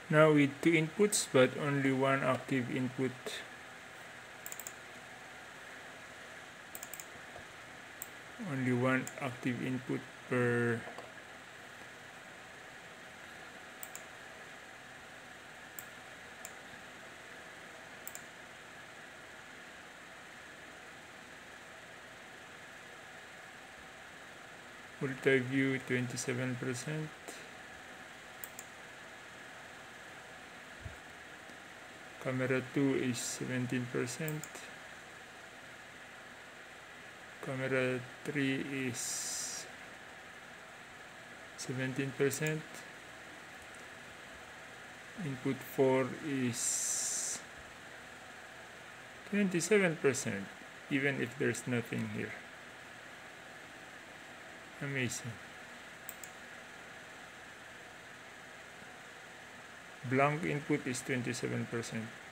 Now with two inputs but only one active input. Only one active input per multi-view 27%. Camera 2 is 17%. Camera 3 is 17%. Input 4 is 27%, even if there's nothing here. Amazing. Blank input is 27%.